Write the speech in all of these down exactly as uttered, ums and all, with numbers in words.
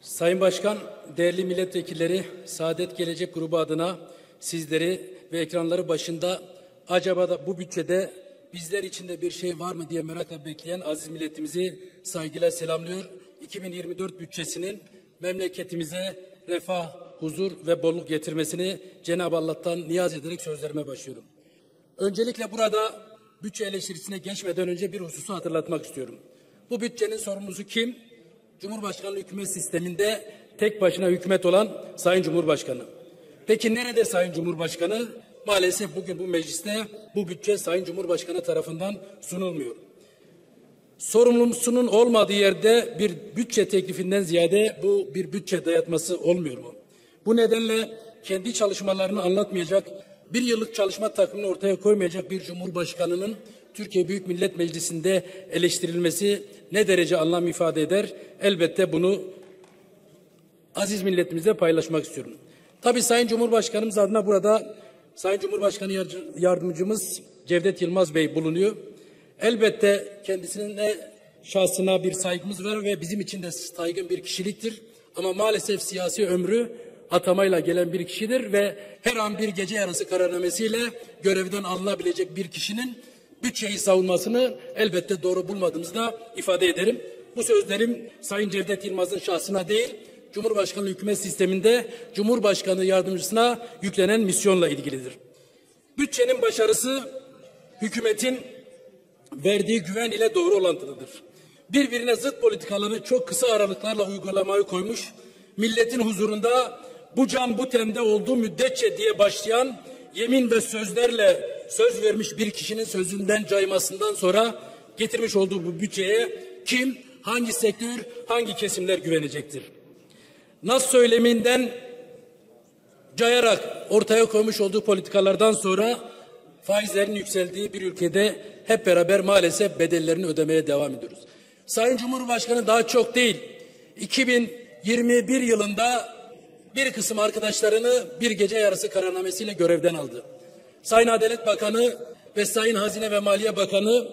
Sayın Başkan, değerli milletvekilleri, Saadet Gelecek Grubu adına sizleri ve ekranları başında acaba da bu bütçede bizler için de bir şey var mı diye merakla bekleyen aziz milletimizi saygıyla selamlıyor. iki bin yirmi dört bütçesinin memleketimize refah, huzur ve bolluk getirmesini Cenab-ı Allah'tan niyaz ederek sözlerime başlıyorum. Öncelikle burada bütçe eleştirisine geçmeden önce bir hususu hatırlatmak istiyorum. Bu bütçenin sorumlusu kim? Cumhurbaşkanlığı hükümet sisteminde tek başına hükümet olan Sayın Cumhurbaşkanı. Peki nerede Sayın Cumhurbaşkanı? Maalesef bugün bu mecliste bu bütçe Sayın Cumhurbaşkanı tarafından sunulmuyor. Sorumlusunun olmadığı yerde bir bütçe teklifinden ziyade bu bir bütçe dayatması olmuyor mu? Bu nedenle kendi çalışmalarını anlatmayacak, bir yıllık çalışma takvimini ortaya koymayacak bir Cumhurbaşkanı'nın Türkiye Büyük Millet Meclisi'nde eleştirilmesi ne derece anlam ifade eder? Elbette bunu aziz milletimizle paylaşmak istiyorum. Tabii Sayın Cumhurbaşkanımız adına burada Sayın Cumhurbaşkanı Yardımcımız Cevdet Yılmaz Bey bulunuyor. Elbette kendisinin de şahsına bir saygımız var ve bizim için de saygın bir kişiliktir. Ama maalesef siyasi ömrü atamayla gelen bir kişidir ve her an bir gece yarısı kararnamesiyle görevden alınabilecek bir kişinin bütçeyi savunmasını elbette doğru bulmadığımızı da ifade ederim. Bu sözlerim Sayın Cevdet Yılmaz'ın şahsına değil, Cumhurbaşkanlığı hükümet sisteminde Cumhurbaşkanı yardımcısına yüklenen misyonla ilgilidir. Bütçenin başarısı hükümetin verdiği güven ile doğru orantılıdır. Birbirine zıt politikaları çok kısa aralıklarla uygulamayı koymuş, milletin huzurunda bu can bu tende olduğu müddetçe diye başlayan yemin ve sözlerle söz vermiş bir kişinin sözünden caymasından sonra getirmiş olduğu bu bütçeye kim, hangi sektör, hangi kesimler güvenecektir? Nas söyleminden cayarak ortaya koymuş olduğu politikalardan sonra faizlerin yükseldiği bir ülkede hep beraber maalesef bedellerini ödemeye devam ediyoruz. Sayın Cumhurbaşkanı daha çok değil, iki bin yirmi bir yılında bir kısım arkadaşlarını bir gece yarısı kararnamesiyle görevden aldı. Sayın Adalet Bakanı ve Sayın Hazine ve Maliye Bakanı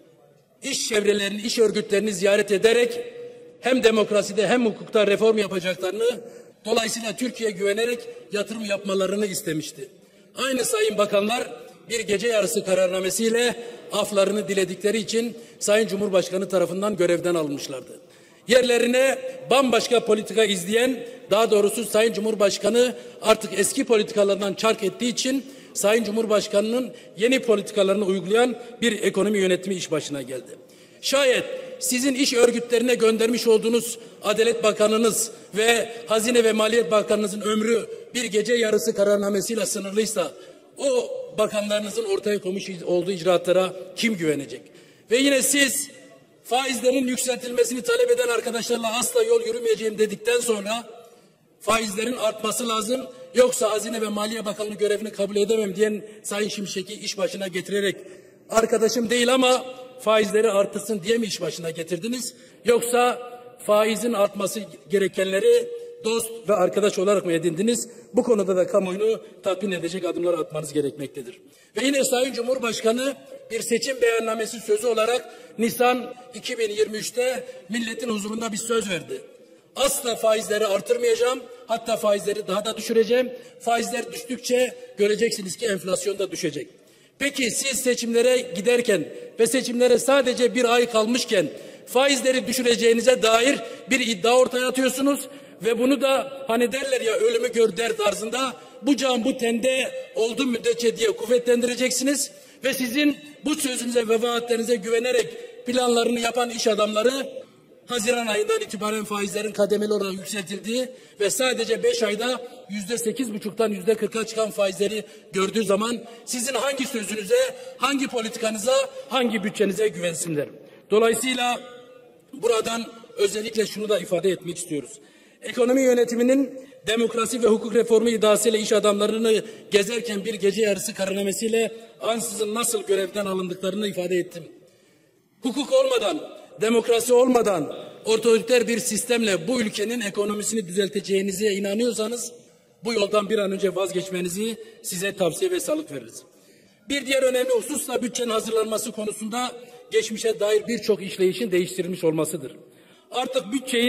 iş çevrelerini, iş örgütlerini ziyaret ederek hem demokraside hem hukukta reform yapacaklarını, dolayısıyla Türkiye'ye güvenerek yatırım yapmalarını istemişti. Aynı sayın bakanlar bir gece yarısı kararnamesiyle aflarını diledikleri için Sayın Cumhurbaşkanı tarafından görevden alınmışlardı. Yerlerine bambaşka politika izleyen, daha doğrusu Sayın Cumhurbaşkanı artık eski politikalardan çark ettiği için Sayın Cumhurbaşkanı'nın yeni politikalarını uygulayan bir ekonomi yönetimi iş başına geldi. Şayet sizin iş örgütlerine göndermiş olduğunuz Adalet Bakanınız ve Hazine ve Maliye Bakanınızın ömrü bir gece yarısı kararnamesiyle sınırlıysa o bakanlarınızın ortaya koymuş olduğu icraatlara kim güvenecek? Ve yine siz faizlerin yükseltilmesini talep eden arkadaşlarla asla yol yürümeyeceğim dedikten sonra faizlerin artması lazım, yoksa Hazine ve Maliye Bakanlığı görevini kabul edemem diyen Sayın Şimşek'i iş başına getirerek arkadaşım değil ama faizleri artırsın diye mi iş başına getirdiniz? Yoksa faizin artması gerekenleri dost ve arkadaş olarak mı edindiniz? Bu konuda da kamuoyunu tatmin edecek adımlar atmanız gerekmektedir. Ve yine Sayın Cumhurbaşkanı bir seçim beyannamesi sözü olarak Nisan iki bin yirmi üç'te milletin huzurunda bir söz verdi. Asla faizleri artırmayacağım, hatta faizleri daha da düşüreceğim. Faizler düştükçe göreceksiniz ki enflasyon da düşecek. Peki siz seçimlere giderken ve seçimlere sadece bir ay kalmışken faizleri düşüreceğinize dair bir iddia ortaya atıyorsunuz ve bunu da hani derler ya ölümü gör der tarzında bu can bu tende olduğu müddetçe diye kuvvetlendireceksiniz ve sizin bu sözünüze ve vaatlerinize güvenerek planlarını yapan iş adamları Haziran ayından itibaren faizlerin kademeli olarak yükseltildiği ve sadece beş ayda yüzde sekiz buçuktan yüzde kırk'a çıkan faizleri gördüğü zaman sizin hangi sözünüze, hangi politikanıza, hangi bütçenize güvensinler? Dolayısıyla buradan özellikle şunu da ifade etmek istiyoruz. Ekonomi yönetiminin demokrasi ve hukuk reformu iddiasıyla iş adamlarını gezerken bir gece yarısı kararnamesiyle ansızın nasıl görevden alındıklarını ifade ettim. Hukuk olmadan, demokrasi olmadan otoriter bir sistemle bu ülkenin ekonomisini düzelteceğinize inanıyorsanız bu yoldan bir an önce vazgeçmenizi size tavsiye ve salık veririz. Bir diğer önemli husus da bütçenin hazırlanması konusunda geçmişe dair birçok işleyişin değiştirilmiş olmasıdır. Artık bütçeyi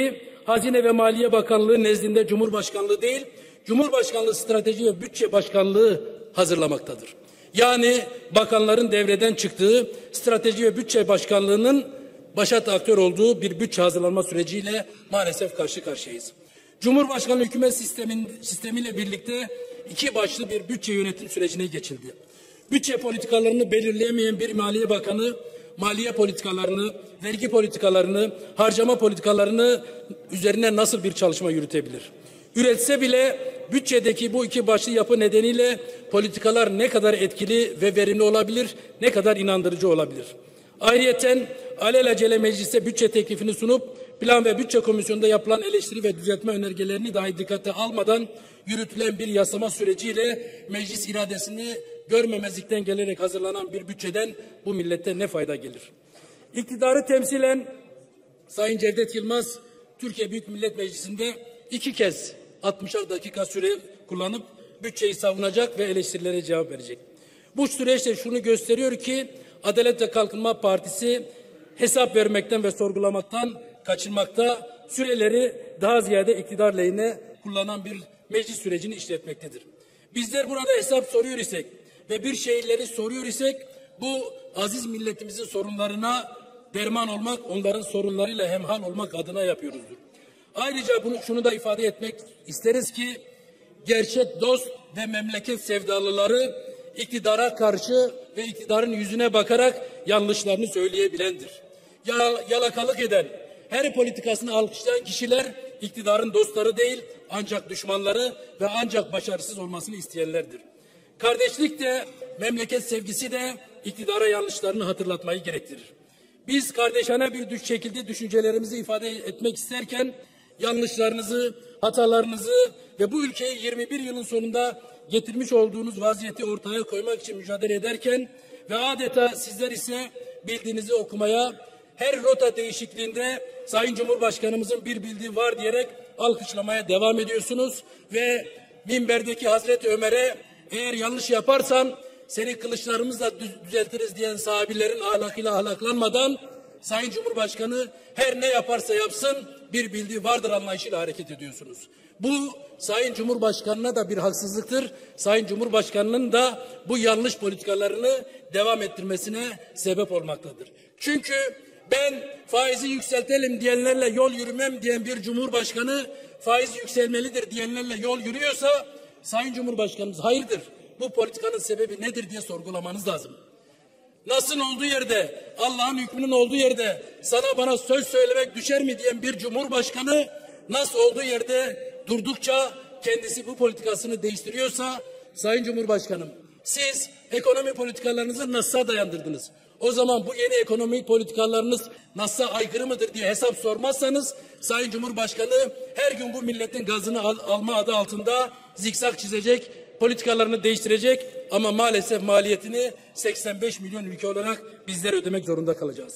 Hazine ve Maliye Bakanlığı nezdinde Cumhurbaşkanlığı değil, Cumhurbaşkanlığı Strateji ve Bütçe Başkanlığı hazırlamaktadır. Yani bakanların devreden çıktığı Strateji ve Bütçe Başkanlığı'nın başat aktör olduğu bir bütçe hazırlanma süreciyle maalesef karşı karşıyayız. Cumhurbaşkanlığı hükümet sistemin, sistemiyle birlikte iki başlı bir bütçe yönetim sürecine geçildi. Bütçe politikalarını belirleyemeyen bir Maliye Bakanı, maliye politikalarını, vergi politikalarını, harcama politikalarını üzerine nasıl bir çalışma yürütebilir? Üretse bile bütçedeki bu iki başlı yapı nedeniyle politikalar ne kadar etkili ve verimli olabilir, ne kadar inandırıcı olabilir? Ayrıyeten alelacele meclise bütçe teklifini sunup Plan ve Bütçe Komisyonu'nda yapılan eleştiri ve düzeltme önergelerini dahi dikkate almadan yürütülen bir yasama süreciyle meclis iradesini görmemezlikten gelerek hazırlanan bir bütçeden bu millete ne fayda gelir? İktidarı temsilen Sayın Cevdet Yılmaz, Türkiye Büyük Millet Meclisi'nde iki kez altmışar dakika süre kullanıp bütçeyi savunacak ve eleştirilere cevap verecek. Bu süreçte şunu gösteriyor ki Adalet ve Kalkınma Partisi hesap vermekten ve sorgulamaktan kaçınmakta, süreleri daha ziyade iktidar lehine kullanan bir meclis sürecini işletmektedir. Bizler burada hesap soruyor isek ve bir şeyleri soruyor isek bu aziz milletimizin sorunlarına derman olmak, onların sorunlarıyla hemhal olmak adına yapıyoruzdur. Ayrıca bunu şunu da ifade etmek isteriz ki gerçek dost ve memleket sevdalıları iktidara karşı ve iktidarın yüzüne bakarak yanlışlarını söyleyebilendir. Yalakalık eden, her politikasını alkışlayan kişiler iktidarın dostları değil, ancak düşmanları ve ancak başarısız olmasını isteyenlerdir. Kardeşlik de, memleket sevgisi de iktidara yanlışlarını hatırlatmayı gerektirir. Biz kardeşane bir düş şekilde düşüncelerimizi ifade etmek isterken yanlışlarınızı, hatalarınızı ve bu ülkeyi yirmi bir yılın sonunda getirmiş olduğunuz vaziyeti ortaya koymak için mücadele ederken ve adeta sizler ise bildiğinizi okumaya, her rota değişikliğinde Sayın Cumhurbaşkanımızın bir bildiği var diyerek alkışlamaya devam ediyorsunuz ve minberdeki Hazreti Ömer'e eğer yanlış yaparsan seni kılıçlarımızla düzeltiriz diyen sahabilerin ahlakıyla ahlaklanmadan Sayın Cumhurbaşkanı her ne yaparsa yapsın bir bildiği vardır anlayışıyla hareket ediyorsunuz. Bu Sayın Cumhurbaşkanı'na da bir haksızlıktır. Sayın Cumhurbaşkanı'nın da bu yanlış politikalarını devam ettirmesine sebep olmaktadır. Çünkü ben faizi yükseltelim diyenlerle yol yürümem diyen bir Cumhurbaşkanı faiz yükselmelidir diyenlerle yol yürüyorsa Sayın Cumhurbaşkanımız hayırdır? Bu politikanın sebebi nedir diye sorgulamanız lazım. Nasıl olduğu yerde, Allah'ın hükmünün olduğu yerde sana bana söz söylemek düşer mi diyen bir Cumhurbaşkanı nasıl olduğu yerde durdukça kendisi bu politikasını değiştiriyorsa Sayın Cumhurbaşkanım siz ekonomi politikalarınızı nasıl dayandırdınız? O zaman bu yeni ekonomi politikalarınız nasıl aykırı mıdır diye hesap sormazsanız Sayın Cumhurbaşkanı her gün bu milletin gazını al, alma adı altında zikzak çizecek, politikalarını değiştirecek ama maalesef maliyetini seksen beş milyon ülke olarak bizler ödemek zorunda kalacağız.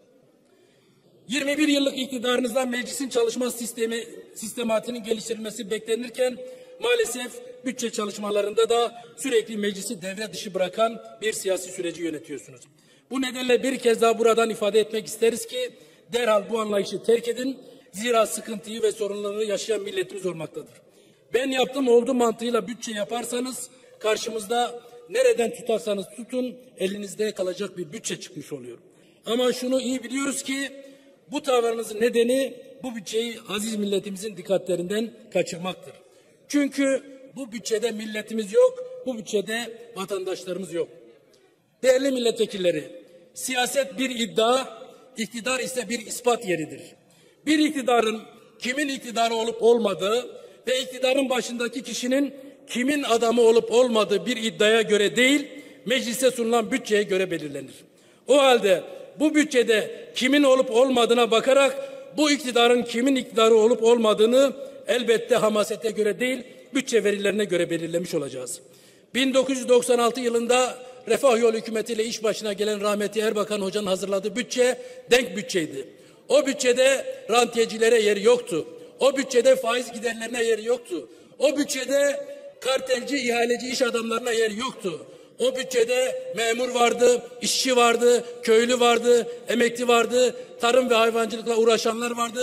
yirmi bir yıllık iktidarınızdan meclisin çalışma sistemi sistematinin geliştirilmesi beklenirken maalesef bütçe çalışmalarında da sürekli meclisi devre dışı bırakan bir siyasi süreci yönetiyorsunuz. Bu nedenle bir kez daha buradan ifade etmek isteriz ki derhal bu anlayışı terk edin. Zira sıkıntıyı ve sorunları yaşayan milletimiz olmaktadır. Ben yaptım oldu mantığıyla bütçe yaparsanız karşımızda nereden tutarsanız tutun elinizde kalacak bir bütçe çıkmış oluyor. Ama şunu iyi biliyoruz ki bu tavrınızın nedeni bu bütçeyi aziz milletimizin dikkatlerinden kaçırmaktır. Çünkü bu bütçede milletimiz yok, bu bütçede vatandaşlarımız yok. Değerli milletvekilleri, siyaset bir iddia, iktidar ise bir ispat yeridir. Bir iktidarın kimin iktidarı olup olmadığı ve iktidarın başındaki kişinin kimin adamı olup olmadığı bir iddiaya göre değil, meclise sunulan bütçeye göre belirlenir. O halde bu bütçede kimin olup olmadığına bakarak bu iktidarın kimin iktidarı olup olmadığını elbette hamasete göre değil, bütçe verilerine göre belirlemiş olacağız. bin dokuz yüz doksan altı yılında Refah Yolu hükümetiyle iş başına gelen rahmetli Erbakan Hoca'nın hazırladığı bütçe denk bütçeydi. O bütçede rantiyecilere yeri yoktu. O bütçede faiz giderlerine yeri yoktu. O bütçede kartelci, ihaleci iş adamlarına yeri yoktu. O bütçede memur vardı, işçi vardı, köylü vardı, emekli vardı, tarım ve hayvancılıkla uğraşanlar vardı,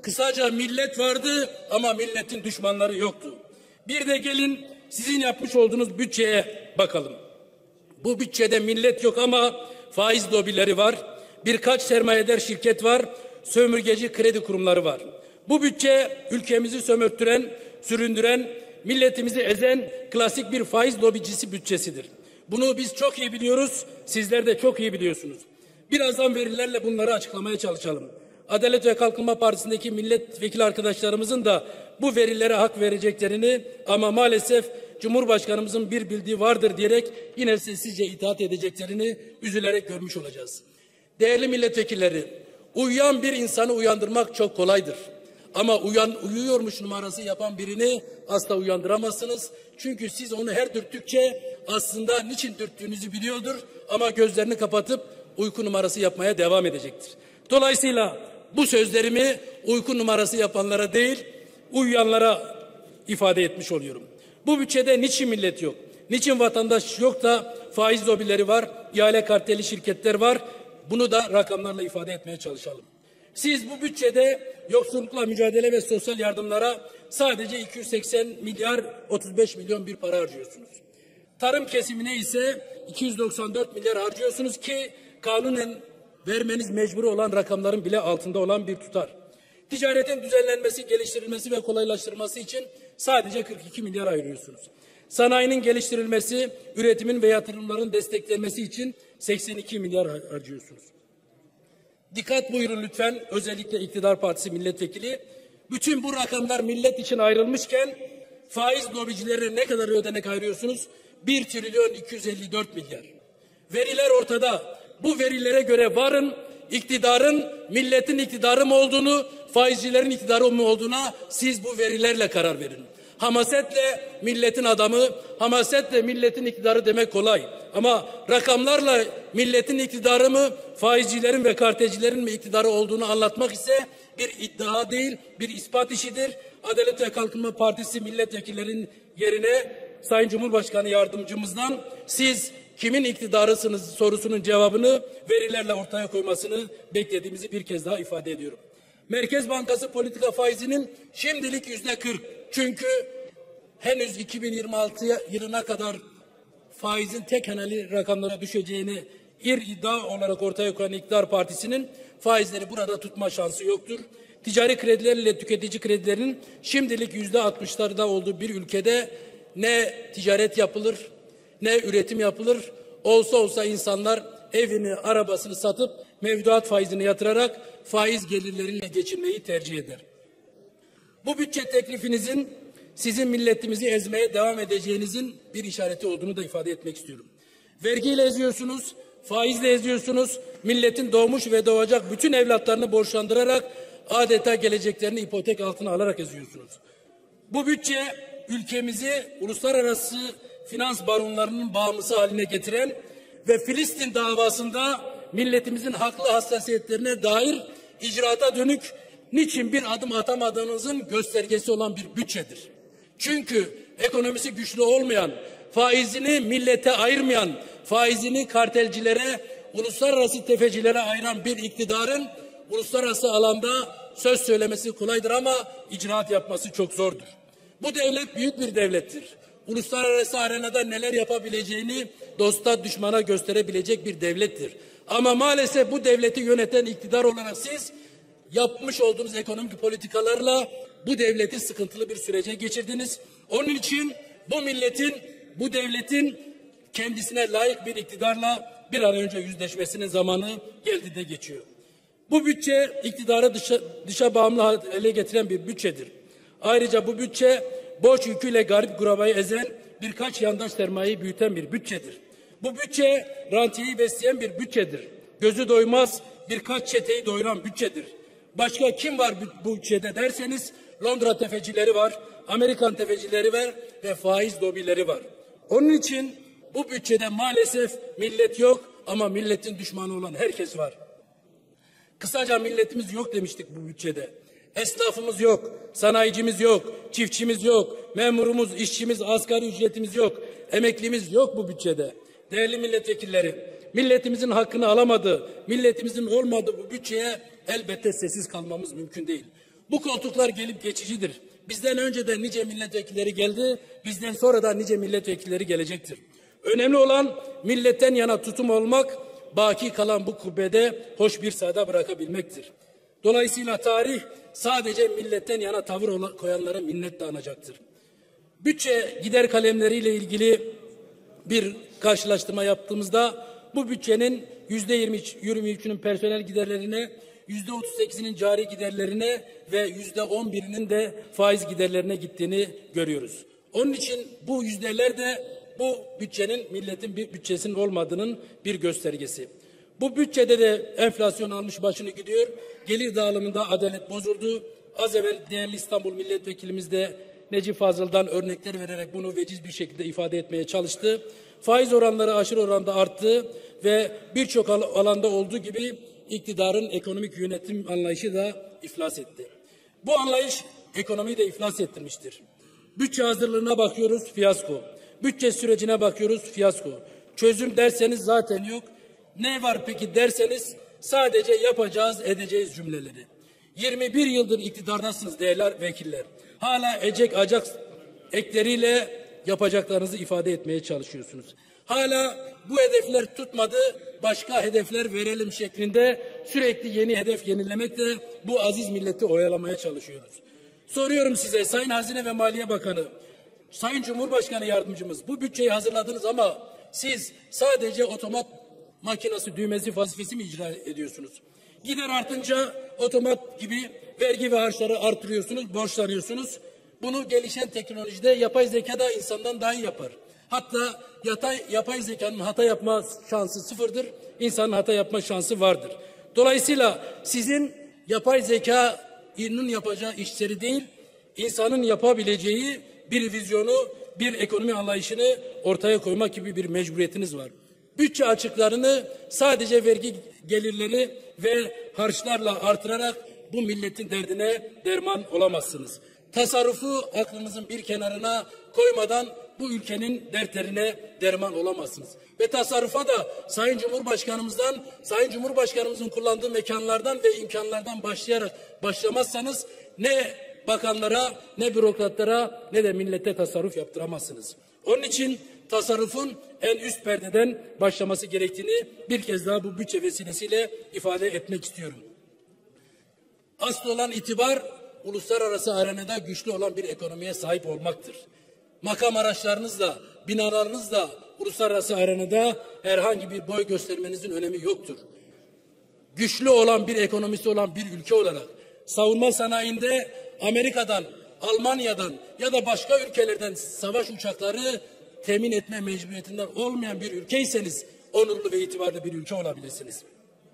Kısaca millet vardı ama milletin düşmanları yoktu. Bir de gelin sizin yapmış olduğunuz bütçeye bakalım. Bu bütçede millet yok ama faiz lobileri var. Birkaç sermayedar şirket var. Sömürgeci kredi kurumları var. Bu bütçe ülkemizi sömürttüren, süründüren, milletimizi ezen klasik bir faiz lobicisi bütçesidir. Bunu biz çok iyi biliyoruz. Sizler de çok iyi biliyorsunuz. Birazdan verilerle bunları açıklamaya çalışalım. Adalet ve Kalkınma Partisi'ndeki milletvekili arkadaşlarımızın da bu verilere hak vereceklerini ama maalesef Cumhurbaşkanımızın bir bildiği vardır diyerek yine sessizce itaat edeceklerini üzülerek görmüş olacağız. Değerli milletvekilleri, uyuyan bir insanı uyandırmak çok kolaydır. Ama uyan, uyuyormuş numarası yapan birini asla uyandıramazsınız. Çünkü siz onu her dürttükçe aslında niçin dürttüğünüzü biliyordur ama gözlerini kapatıp uyku numarası yapmaya devam edecektir. Dolayısıyla bu sözlerimi uyku numarası yapanlara değil, uyuyanlara ifade etmiş oluyorum. Bu bütçede niçin millet yok? Niçin vatandaş yok da faiz lobileri var, ihale karteli şirketler var? Bunu da rakamlarla ifade etmeye çalışalım. Siz bu bütçede yoksullukla mücadele ve sosyal yardımlara sadece iki yüz seksen milyar otuz beş milyon bir para harcıyorsunuz. Tarım kesimine ise iki yüz doksan dört milyar harcıyorsunuz ki kanunen vermeniz mecbur olan rakamların bile altında olan bir tutar. Ticaretin düzenlenmesi, geliştirilmesi ve kolaylaştırılması için sadece kırk iki milyar ayırıyorsunuz. Sanayinin geliştirilmesi, üretimin ve yatırımların desteklenmesi için seksen iki milyar harcıyorsunuz. Dikkat buyurun lütfen, özellikle iktidar partisi milletvekili. Bütün bu rakamlar millet için ayrılmışken faiz lobicilerine ne kadar ödenek ayırıyorsunuz? bir trilyon iki yüz elli dört milyar. Veriler ortada. Bu verilere göre varın, iktidarın milletin iktidarı mı olduğunu, faizcilerin iktidarı mı olduğuna siz bu verilerle karar verin. Hamasetle milletin adamı, hamasetle milletin iktidarı demek kolay. Ama rakamlarla milletin iktidarı mı, faizcilerin ve kartecilerin mi iktidarı olduğunu anlatmak ise bir iddia değil, bir ispat işidir. Adalet ve Kalkınma Partisi milletvekillerinin yerine Sayın Cumhurbaşkanı yardımcımızdan siz kimin iktidarısınız sorusunun cevabını verilerle ortaya koymasını beklediğimizi bir kez daha ifade ediyorum. Merkez Bankası politika faizinin şimdilik yüzde kırk. Çünkü henüz iki bin yirmi altı yılına kadar faizin tek haneli rakamlara düşeceğini bir iddia olarak ortaya koyan iktidar partisinin faizleri burada tutma şansı yoktur. Ticari krediler ile tüketici kredilerin şimdilik yüzde altmışlarda olduğu bir ülkede ne ticaret yapılır, ne üretim yapılır. Olsa olsa insanlar evini, arabasını satıp mevduat faizini yatırarak faiz gelirleriyle geçinmeyi tercih eder. Bu bütçe teklifinizin sizin milletimizi ezmeye devam edeceğinizin bir işareti olduğunu da ifade etmek istiyorum. Vergiyle eziyorsunuz, faizle eziyorsunuz, milletin doğmuş ve doğacak bütün evlatlarını borçlandırarak adeta geleceklerini ipotek altına alarak eziyorsunuz. Bu bütçe ülkemizi uluslararası finans baronlarının bağımlısı haline getiren ve Filistin davasında milletimizin haklı hassasiyetlerine dair icraata dönük niçin bir adım atamadığınızın göstergesi olan bir bütçedir. Çünkü ekonomisi güçlü olmayan, faizini millete ayırmayan, faizini kartelcilere, uluslararası tefecilere ayıran bir iktidarın uluslararası alanda söz söylemesi kolaydır ama icraat yapması çok zordur. Bu devlet büyük bir devlettir. Uluslararası arenada neler yapabileceğini dosta düşmana gösterebilecek bir devlettir. Ama maalesef bu devleti yöneten iktidar olarak siz yapmış olduğunuz ekonomik politikalarla bu devleti sıkıntılı bir sürece geçirdiniz. Onun için bu milletin, bu devletin kendisine layık bir iktidarla bir an önce yüzleşmesinin zamanı geldi de geçiyor. Bu bütçe iktidarı dışa, dışa bağımlı hale getiren bir bütçedir. Ayrıca bu bütçe borç yüküyle garip gurabayı ezen birkaç yandaş sermayeyi büyüten bir bütçedir. Bu bütçe rantiyeyi besleyen bir bütçedir. Gözü doymaz birkaç çeteyi doyuran bütçedir. Başka kim var bu bütçede derseniz Londra tefecileri var, Amerikan tefecileri var ve faiz lobileri var. Onun için bu bütçede maalesef millet yok ama milletin düşmanı olan herkes var. Kısaca milletimiz yok demiştik bu bütçede. Esnafımız yok, sanayicimiz yok, çiftçimiz yok, memurumuz, işçimiz, asgari ücretimiz yok, emeklimiz yok bu bütçede. Değerli milletvekilleri, milletimizin hakkını alamadığı, milletimizin olmadığı bu bütçeye elbette sessiz kalmamız mümkün değil. Bu koltuklar gelip geçicidir. Bizden önce de nice milletvekilleri geldi, bizden sonra da nice milletvekilleri gelecektir. Önemli olan milletten yana tutum olmak, baki kalan bu kubbede hoş bir sada bırakabilmektir. Dolayısıyla tarih sadece milletten yana tavır koyanlara minnetle anacaktır. Bütçe gider kalemleriyle ilgili bir karşılaştırma yaptığımızda bu bütçenin yüzde yirmi üçünün personel giderlerine, yüzde otuz sekizinin cari giderlerine ve yüzde on birinin de faiz giderlerine gittiğini görüyoruz. Onun için bu yüzdeler de bu bütçenin milletin bir bütçesinin olmadığının bir göstergesi. Bu bütçede de enflasyon almış başını gidiyor. Gelir dağılımında adalet bozuldu. Az evvel değerli İstanbul milletvekilimiz de Necip Fazıl'dan örnekler vererek bunu veciz bir şekilde ifade etmeye çalıştı. Faiz oranları aşırı oranda arttı ve birçok alanda olduğu gibi iktidarın ekonomik yönetim anlayışı da iflas etti. Bu anlayış ekonomiyi de iflas ettirmiştir. Bütçe hazırlığına bakıyoruz, fiyasko. Bütçe sürecine bakıyoruz, fiyasko. Çözüm derseniz zaten yok. Ne var peki derseniz sadece yapacağız, edeceğiz cümleleri. yirmi bir yıldır iktidardasınız değerli vekiller. Hala ecek acak ekleriyle yapacaklarınızı ifade etmeye çalışıyorsunuz. Hala bu hedefler tutmadı, başka hedefler verelim şeklinde sürekli yeni hedef yenilemekle bu aziz milleti oyalamaya çalışıyoruz. Soruyorum size Sayın Hazine ve Maliye Bakanı, Sayın Cumhurbaşkanı Yardımcımız, bu bütçeyi hazırladınız ama siz sadece otomat makinesi düğmesi vazifesi mi icra ediyorsunuz? Gider artınca otomat gibi vergi ve harçları artırıyorsunuz, borçlanıyorsunuz. Bunu gelişen teknolojide yapay zeka da insandan daha iyi yapar. Hatta yatay, yapay zekanın hata yapma şansı sıfırdır, insanın hata yapma şansı vardır. Dolayısıyla sizin yapay zekanın yapacağı işleri değil, insanın yapabileceği bir vizyonu, bir ekonomi anlayışını ortaya koymak gibi bir mecburiyetiniz var. Bütçe açıklarını sadece vergi gelirleri ve harçlarla artırarak bu milletin derdine derman olamazsınız. Tasarrufu aklınızın bir kenarına koymadan bu ülkenin dertlerine derman olamazsınız. Ve tasarrufa da Sayın Cumhurbaşkanımızdan, Sayın Cumhurbaşkanımızın kullandığı mekanlardan ve imkanlardan başlayarak başlamazsanız ne bakanlara, ne bürokratlara, ne de millete tasarruf yaptıramazsınız. Onun için tasarrufun en üst perdeden başlaması gerektiğini bir kez daha bu bütçe vesilesiyle ifade etmek istiyorum. Asıl olan itibar, uluslararası arenada güçlü olan bir ekonomiye sahip olmaktır. Makam araçlarınızla, binalarınızla uluslararası arenada herhangi bir boy göstermenizin önemi yoktur. Güçlü olan bir ekonomisi olan bir ülke olarak savunma sanayinde Amerika'dan, Almanya'dan ya da başka ülkelerden savaş uçakları temin etme mecburiyetinden olmayan bir ülkeyseniz onurlu ve itibarlı bir ülke olabilirsiniz.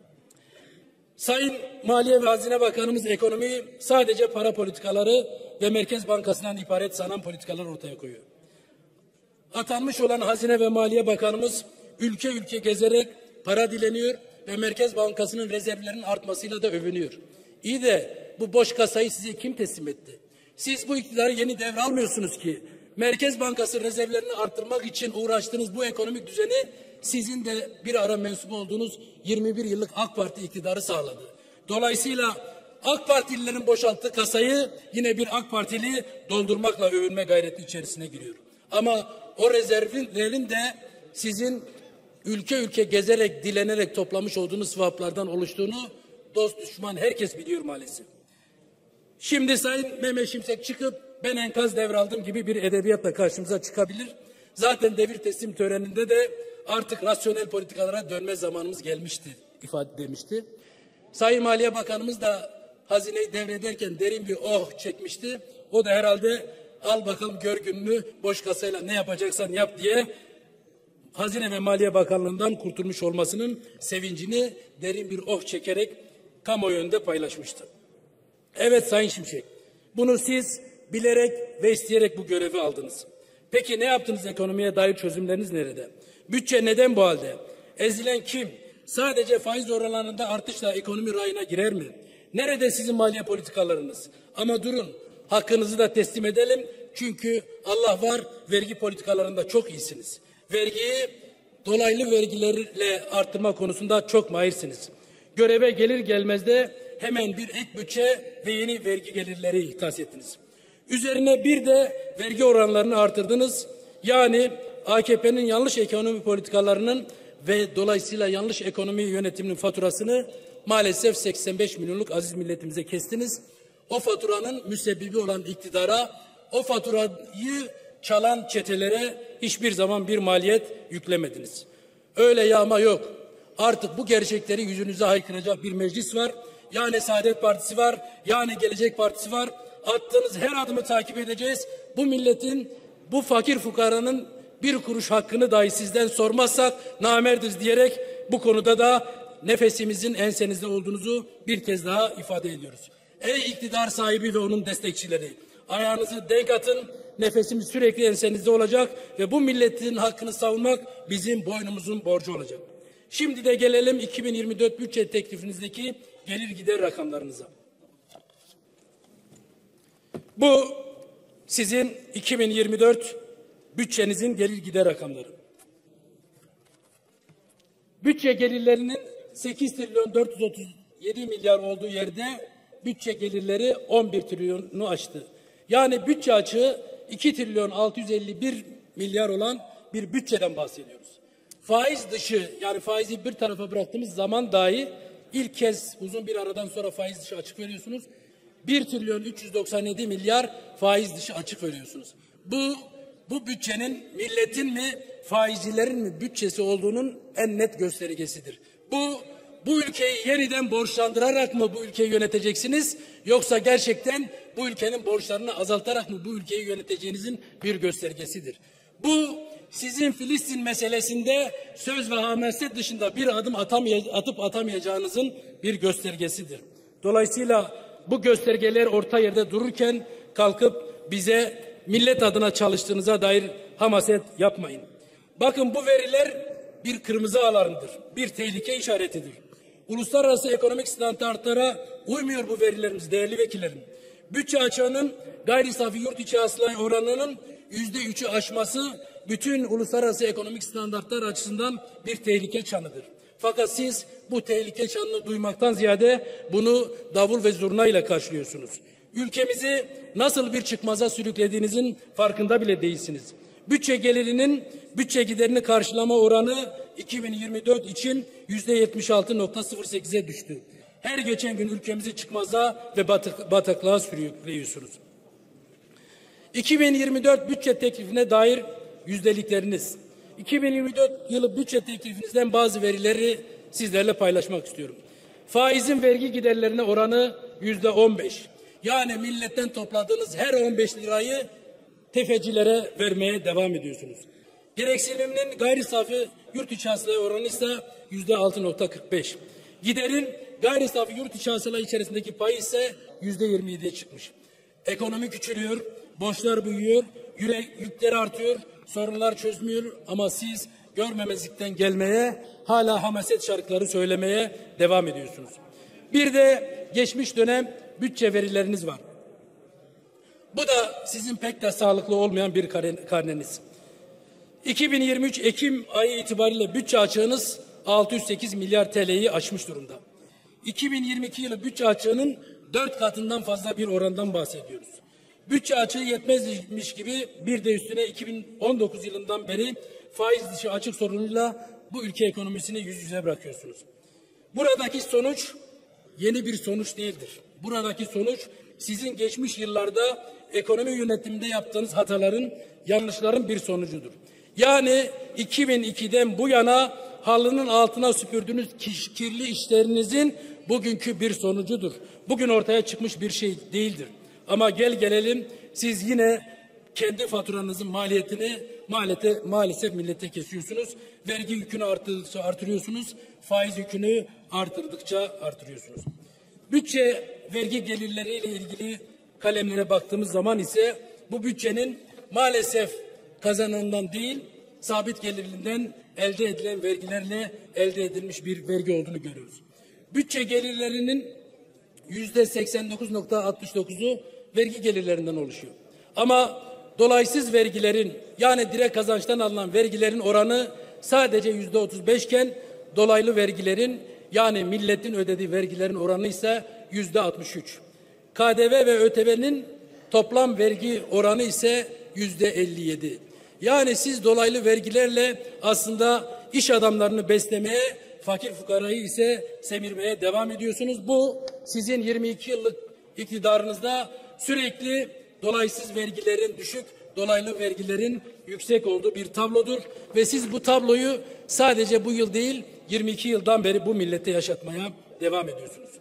Sayın Maliye ve Hazine Bakanımız ekonomiyi sadece para politikaları ve Merkez Bankası'ndan ibaret sanan politikalar ortaya koyuyor. Atanmış olan Hazine ve Maliye Bakanımız ülke ülke gezerek para dileniyor ve Merkez Bankası'nın rezervlerinin artmasıyla da övünüyor. İyi de bu boş kasayı size kim teslim etti? Siz bu iktidarı yeni devralmıyorsunuz ki. Merkez Bankası rezervlerini arttırmak için uğraştığınız bu ekonomik düzeni sizin de bir ara mensup olduğunuz yirmi bir yıllık AK Parti iktidarı sağladı. Dolayısıyla AK Partililerin boşalttığı kasayı yine bir AK Partili doldurmakla övünme gayreti içerisine giriyor. Ama o rezervlerin de sizin ülke ülke gezerek, dilenerek toplamış olduğunuz swaplardan oluştuğunu dost düşman herkes biliyor maalesef. Şimdi Sayın Mehmet Şimşek çıkıp ben enkaz devraldım gibi bir edebiyatla karşımıza çıkabilir. Zaten devir teslim töreninde de artık rasyonel politikalara dönme zamanımız gelmişti ifade demişti. Sayın Maliye Bakanımız da hazineyi devrederken derin bir oh çekmişti. O da herhalde al bakalım gör gününü boş kasayla ne yapacaksan yap diye Hazine ve Maliye Bakanlığı'ndan kurtulmuş olmasının sevincini derin bir oh çekerek kamuoyu önünde paylaşmıştı. Evet Sayın Şimşek, bunu siz bilerek ve isteyerek bu görevi aldınız. Peki ne yaptınız, ekonomiye dair çözümleriniz nerede? Bütçe neden bu halde? Ezilen kim? Sadece faiz oranlarında artışla ekonomi rayına girer mi? Nerede sizin maliye politikalarınız? Ama durun, hakkınızı da teslim edelim. Çünkü Allah var, vergi politikalarında çok iyisiniz. Vergiyi dolaylı vergilerle arttırma konusunda çok mahirsiniz. Göreve gelir gelmez de hemen bir ek bütçe ve yeni vergi gelirleri ihtas ettiniz. Üzerine bir de vergi oranlarını artırdınız. Yani A K P'nin yanlış ekonomi politikalarının ve dolayısıyla yanlış ekonomi yönetiminin faturasını maalesef seksen beş milyonluk aziz milletimize kestiniz. O faturanın müsebbibi olan iktidara, o faturayı çalan çetelere hiçbir zaman bir maliyet yüklemediniz. Öyle yağma yok. Artık bu gerçekleri yüzünüze haykıracak bir meclis var. Yani Saadet Partisi var, yani Gelecek Partisi var. Attığınız her adımı takip edeceğiz. Bu milletin, bu fakir fukaranın bir kuruş hakkını dahi sizden sormazsak namerdiz diyerek bu konuda da nefesimizin ensenizde olduğunuzu bir kez daha ifade ediyoruz. Ey iktidar sahibi ve onun destekçileri, ayağınızı denk atın, nefesimiz sürekli ensenizde olacak ve bu milletin hakkını savunmak bizim boynumuzun borcu olacak. Şimdi de gelelim iki bin yirmi dört bütçe teklifinizdeki gelir gider rakamlarınıza. Bu sizin iki bin yirmi dört bütçenizin gelir gider rakamları. Bütçe gelirlerinin sekiz trilyon dört yüz otuz yedi milyar olduğu yerde bütçe gelirleri on bir trilyonu aştı. Yani bütçe açığı iki trilyon altı yüz elli bir milyar olan bir bütçeden bahsediyoruz. Faiz dışı, yani faizi bir tarafa bıraktığımız zaman dahi ilk kez uzun bir aradan sonra faiz dışı açık veriyorsunuz. bir trilyon üç yüz doksan yedi milyar faiz dışı açık veriyorsunuz. Bu bu bütçenin milletin mi faizcilerin mi bütçesi olduğunun en net göstergesidir. Bu bu ülkeyi yeniden borçlandırarak mı bu ülkeyi yöneteceksiniz, yoksa gerçekten bu ülkenin borçlarını azaltarak mı bu ülkeyi yöneteceğinizin bir göstergesidir. Bu sizin Filistin meselesinde söz ve hamaset dışında bir adım atamay- atıp atamayacağınızın bir göstergesidir. Dolayısıyla bu göstergeler orta yerde dururken kalkıp bize millet adına çalıştığınıza dair hamaset yapmayın. Bakın, bu veriler bir kırmızı alarmdır, bir tehlike işaretidir. Uluslararası ekonomik standartlara uymuyor bu verilerimiz değerli vekillerim. Bütçe açığının gayri safi yurt içi hasıla oranının yüzde üçü aşması bütün uluslararası ekonomik standartlar açısından bir tehlike çanıdır. Fakat siz bu tehlike çanını duymaktan ziyade bunu davul ve zurna ile karşılıyorsunuz. Ülkemizi nasıl bir çıkmaza sürüklediğinizin farkında bile değilsiniz. Bütçe gelirinin bütçe giderini karşılama oranı iki bin yirmi dört için yüzde yetmiş altı nokta sıfır sekize düştü. Her geçen gün ülkemizi çıkmaza ve batık, bataklığa sürüklüyorsunuz. iki bin yirmi dört bütçe teklifine dair yüzdelikleriniz. iki bin yirmi dört yılı bütçe teklifinizden bazı verileri sizlerle paylaşmak istiyorum. Faizin vergi giderlerine oranı yüzde on beş. Yani milletten topladığınız her on beş lirayı tefecilere vermeye devam ediyorsunuz. Gereksiniminin gayri safi yurt içi hasılaya oranı ise yüzde altı nokta kırk beş. Giderin gayri safi yurt içi hasıla içerisindeki payı ise yüzde yirmi yediye çıkmış. Ekonomi küçülüyor, borçlar büyüyor, yürek, yükler artıyor, sorunlar çözmüyor ama siz görmemezlikten gelmeye, hala hamaset şarkıları söylemeye devam ediyorsunuz. Bir de geçmiş dönem bütçe verileriniz var. Bu da sizin pek de sağlıklı olmayan bir karneniz. iki bin yirmi üç Ekim ayı itibariyle bütçe açığınız altı yüz sekiz milyar T L'yi aşmış durumda. iki bin yirmi iki yılı bütçe açığının dört katından fazla bir orandan bahsediyoruz. Bütçe açığı yetmezmiş gibi bir de üstüne iki bin on dokuz yılından beri faiz dışı açık sorunuyla bu ülke ekonomisini yüz yüze bırakıyorsunuz. Buradaki sonuç yeni bir sonuç değildir. Buradaki sonuç sizin geçmiş yıllarda ekonomi yönetiminde yaptığınız hataların, yanlışların bir sonucudur. Yani iki bin ikiden bu yana halının altına süpürdüğünüz kirli işlerinizin bugünkü bir sonucudur. Bugün ortaya çıkmış bir şey değildir. Ama gel gelelim siz yine kendi faturanızın maliyetini maalesef, maalesef millete kesiyorsunuz. Vergi yükünü artırdıkça artırıyorsunuz. Faiz yükünü artırdıkça artırıyorsunuz. Bütçe vergi gelirleriyle ilgili kalemlere baktığımız zaman ise bu bütçenin maalesef kazanandan değil, sabit gelirinden elde edilen vergilerle elde edilmiş bir vergi olduğunu görüyoruz. Bütçe gelirlerinin yüzde seksen dokuz nokta altmış dokuzu vergi gelirlerinden oluşuyor. Ama dolaysız vergilerin, yani direkt kazançtan alınan vergilerin oranı sadece yüzde otuz beş iken dolaylı vergilerin, yani milletin ödediği vergilerin oranı ise yüzde altmış üç. K D V ve ÖTV'nin toplam vergi oranı ise yüzde elli yedi. Yani siz dolaylı vergilerle aslında iş adamlarını beslemeye, fakir fukarayı ise semirmeye devam ediyorsunuz. Bu sizin yirmi iki yıllık iktidarınızda sürekli dolaysız vergilerin düşük, dolaylı vergilerin yüksek olduğu bir tablodur. Ve siz bu tabloyu sadece bu yıl değil, yirmi iki yıldan beri bu millete yaşatmaya devam ediyorsunuz.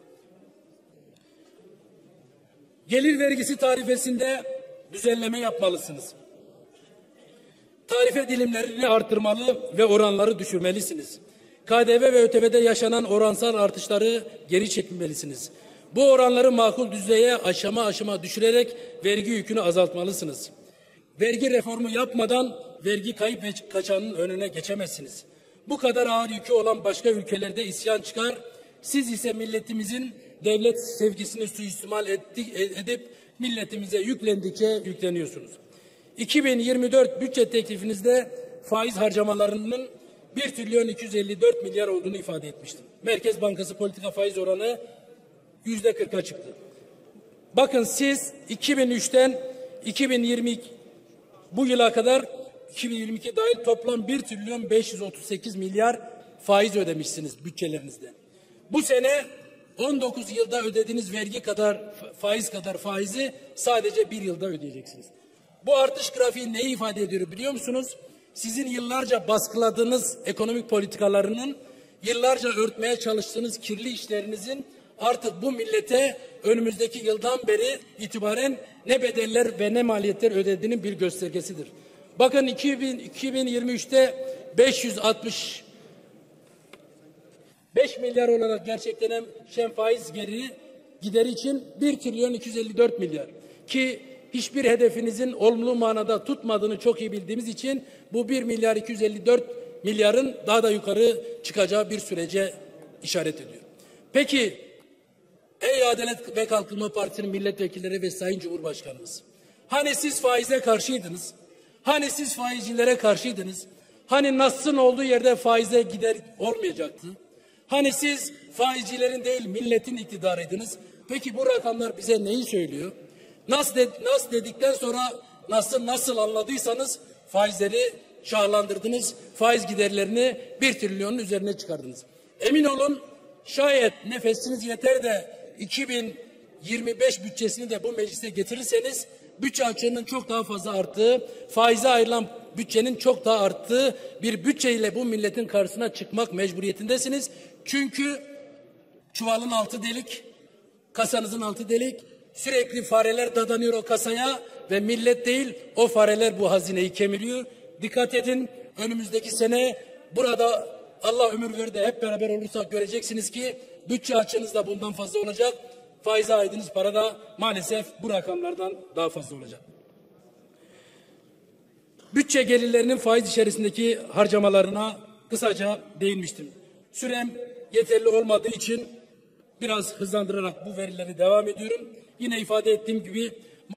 Gelir vergisi tarifesinde düzenleme yapmalısınız. Tarife dilimlerini artırmalı ve oranları düşürmelisiniz. K D V ve ÖTV'de yaşanan oransal artışları geri çekmelisiniz. Bu oranları makul düzeye aşama aşama düşürerek vergi yükünü azaltmalısınız. Vergi reformu yapmadan vergi kayıp ve kaçanın önüne geçemezsiniz. Bu kadar ağır yükü olan başka ülkelerde isyan çıkar. Siz ise milletimizin devlet sevgisini suistimal edip milletimize yüklendikçe yükleniyorsunuz. iki bin yirmi dört bütçe teklifinizde faiz harcamalarının bir trilyon iki yüz elli dört milyar olduğunu ifade etmiştim. Merkez Bankası politika faiz oranı yüzde kırka çıktı. Bakın siz iki bin üçten iki bin yirmi iki bu yıla kadar iki bin yirmi iki dahil toplam bir trilyon beş yüz otuz sekiz milyar faiz ödemişsiniz bütçelerinizde. Bu sene on dokuz yılda ödediğiniz vergi kadar faiz kadar faizi sadece bir yılda ödeyeceksiniz. Bu artış grafiği neyi ifade ediyor biliyor musunuz? Sizin yıllarca baskıladığınız ekonomik politikalarının, yıllarca örtmeye çalıştığınız kirli işlerinizin artık bu millete önümüzdeki yıldan beri itibaren ne bedeller ve ne maliyetler ödediğinin bir göstergesidir. Bakın iki bin, iki bin yirmi üçte beş yüz altmış beş milyar olarak gerçeklenen şen faiz geri gideri için bir trilyon iki yüz elli dört milyar ki hiçbir hedefinizin olumlu manada tutmadığını çok iyi bildiğimiz için bu bir milyar iki yüz elli dört milyarın daha da yukarı çıkacağı bir sürece işaret ediyor. Peki ey Adalet ve Kalkınma Partisi'nin milletvekilleri ve Sayın Cumhurbaşkanımız, hani siz faize karşıydınız? Hani siz faizcilere karşıydınız? Hani Nas'ın olduğu yerde faize gider olmayacaktı? Hani siz faizcilerin değil milletin iktidarıydınız? Peki bu rakamlar bize neyi söylüyor? Nas, de, Nas dedikten sonra Nas'ı nasıl anladıysanız faizleri şahlandırdınız. Faiz giderlerini bir trilyonun üzerine çıkardınız. Emin olun şayet nefesiniz yeter de iki bin yirmi beş bütçesini de bu meclise getirirseniz bütçe açığının çok daha fazla arttığı, faize ayrılan bütçenin çok daha arttığı bir bütçeyle bu milletin karşısına çıkmak mecburiyetindesiniz. Çünkü çuvalın altı delik, kasanızın altı delik, sürekli fareler dadanıyor o kasaya ve millet değil o fareler bu hazineyi kemiriyor. Dikkat edin, önümüzdeki sene burada Allah ömür verir de hep beraber olursak göreceksiniz ki bütçe açığınız da bundan fazla olacak. Faize aydığınız para da maalesef bu rakamlardan daha fazla olacak. Bütçe gelirlerinin faiz içerisindeki harcamalarına kısaca değinmiştim. Sürem yeterli olmadığı için biraz hızlandırarak bu verileri devam ediyorum. Yine ifade ettiğim gibi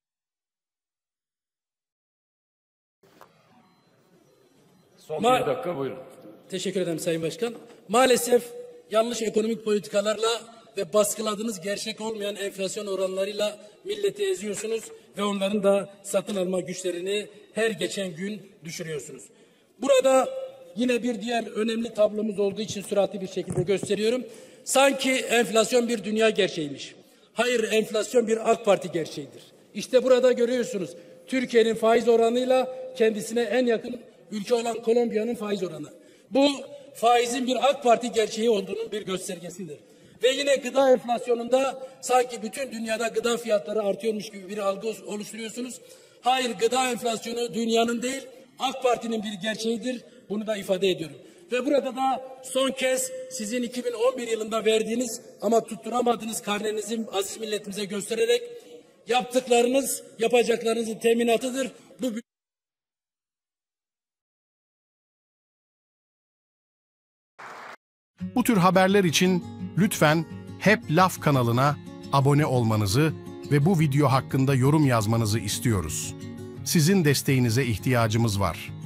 son bir dakika buyurun. Teşekkür ederim Sayın Başkan. Maalesef yanlış ekonomik politikalarla ve baskıladığınız gerçek olmayan enflasyon oranlarıyla milleti eziyorsunuz ve onların da satın alma güçlerini her geçen gün düşürüyorsunuz. Burada yine bir diğer önemli tablomuz olduğu için süratli bir şekilde gösteriyorum. Sanki enflasyon bir dünya gerçeğiymiş. Hayır, enflasyon bir AK Parti gerçeğidir. İşte burada görüyorsunuz Türkiye'nin faiz oranıyla kendisine en yakın ülke olan Kolombiya'nın faiz oranı. Bu faizin bir AK Parti gerçeği olduğunun bir göstergesidir. Ve yine gıda enflasyonunda sanki bütün dünyada gıda fiyatları artıyormuş gibi bir algı oluşturuyorsunuz. Hayır, gıda enflasyonu dünyanın değil AK Parti'nin bir gerçeğidir. Bunu da ifade ediyorum. Ve burada da son kez sizin iki bin on bir yılında verdiğiniz ama tutturamadığınız karnenizi aziz milletimize göstererek yaptıklarınız yapacaklarınızın teminatıdır. Bu Bu tür haberler için lütfen Hep Laf kanalına abone olmanızı ve bu video hakkında yorum yazmanızı istiyoruz. Sizin desteğinize ihtiyacımız var.